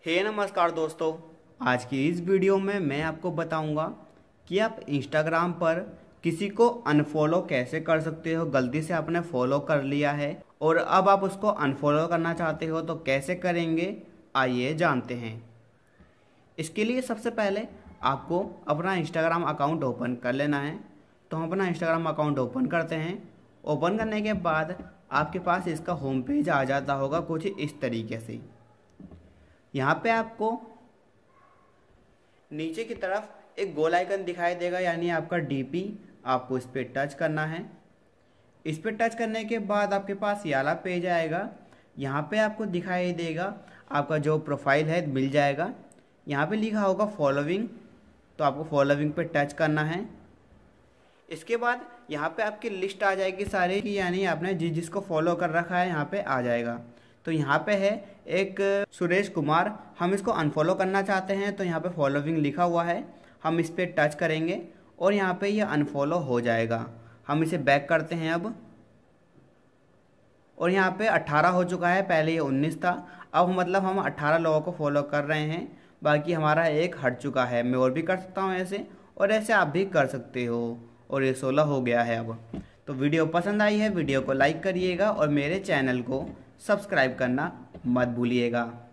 नमस्कार दोस्तों। आज की इस वीडियो में मैं आपको बताऊंगा कि आप इंस्टाग्राम पर किसी को अनफॉलो कैसे कर सकते हो। गलती से आपने फॉलो कर लिया है और अब आप उसको अनफॉलो करना चाहते हो तो कैसे करेंगे, आइए जानते हैं। इसके लिए सबसे पहले आपको अपना इंस्टाग्राम अकाउंट ओपन कर लेना है। तो हम अपना इंस्टाग्राम अकाउंट ओपन करते हैं। ओपन करने के बाद आपके पास इसका होम पेज आ जाता होगा कुछ इस तरीके से। यहाँ पे आपको नीचे की तरफ एक गोल आइकन दिखाई देगा, यानी आपका डीपी। आपको इस पर टच करना है। इस पर टच करने के बाद आपके पास ये वाला पेज आएगा। यहाँ पे आपको दिखाई देगा आपका जो प्रोफाइल है मिल जाएगा। यहाँ पे लिखा होगा फॉलोइंग, तो आपको फॉलोइंग पे टच करना है। इसके बाद यहाँ पे आपकी लिस्ट आ जाएगी सारी की, यानी आपने जिसको फॉलो कर रखा है यहाँ पे आ जाएगा। तो यहाँ पे है एक सुरेश कुमार, हम इसको अनफॉलो करना चाहते हैं तो यहाँ पे फॉलोइंग लिखा हुआ है, हम इस पर टच करेंगे और यहाँ पे ये अनफॉलो हो जाएगा। हम इसे बैक करते हैं अब, और यहाँ पे 18 हो चुका है, पहले ये 19 था। अब मतलब हम 18 लोगों को फॉलो कर रहे हैं, बाकी हमारा एक हट चुका है। मैं और भी कर सकता हूँ ऐसे, और ऐसे आप भी कर सकते हो। और ये 16 हो गया है अब। तो वीडियो पसंद आई है, वीडियो को लाइक करिएगा और मेरे चैनल को सब्सक्राइब करना मत भूलिएगा।